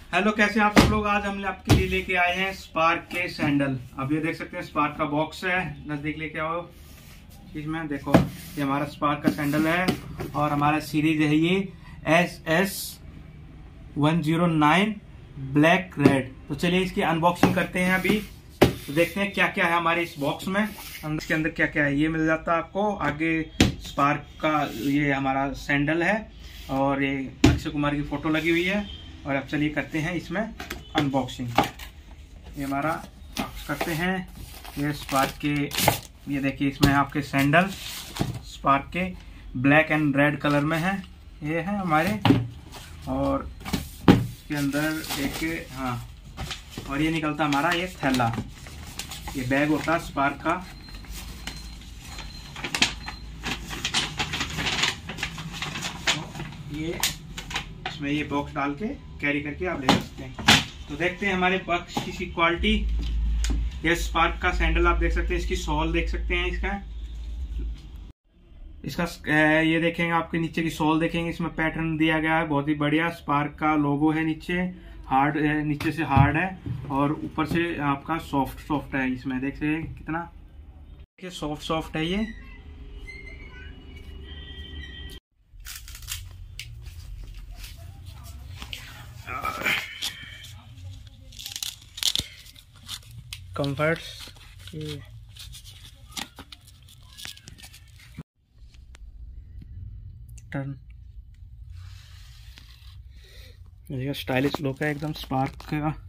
Hello, कैसे आप सब लोग। आज हमने आपके लिए लेके आए हैं स्पार्क के सैंडल। अब ये देख सकते हैं स्पार्क का बॉक्स है, नजदीक लेके आओ। इसमें देखो, ये हमारा स्पार्क का सैंडल है और हमारा सीरीज है ये SS109 ब्लैक रेड। तो चलिए इसकी अनबॉक्सिंग करते हैं अभी। तो देखते हैं क्या क्या है हमारे इस बॉक्स में। इसके अंदर क्या क्या है ये मिल जाता है आपको। आगे स्पार्क का ये हमारा सैंडल है और ये अक्षय कुमार की फोटो लगी हुई है। और अब चलिए करते हैं इसमें अनबॉक्सिंग। ये हमारा करते हैं ये स्पार्क के। ये देखिए, इसमें आपके सैंडल स्पार्क के ब्लैक एंड रेड कलर में है। ये है हमारे, और इसके अंदर एक और ये निकलता हमारा ये थैला। ये बैग होता है स्पार्क का। ये इसमें ये बॉक्स डाल के कैरी करके आप ले सकते हैं। तो देखते हैं हमारे बॉक्स की क्वालिटी। ये स्पार्क का सैंडल आप देख सकते हैं, इसकी सोल देख सकते हैं। इसका ये देखेंगे, आपके नीचे की सोल देखेंगे, इसमें पैटर्न दिया गया है बहुत ही बढ़िया। स्पार्क का लोगो है नीचे, हार्ड है, नीचे से हार्ड है और ऊपर से आपका सॉफ्ट है। इसमें देख सकते हैं कितना सॉफ्ट है ये। कंफर्ट्स टर्न, स्टाइलिश लुक है एकदम स्पार्क का।